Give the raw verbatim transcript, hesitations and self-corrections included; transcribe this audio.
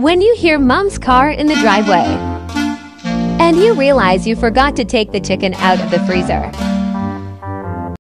When you hear Mom's car in the driveway and you realize you forgot to take the chicken out of the freezer.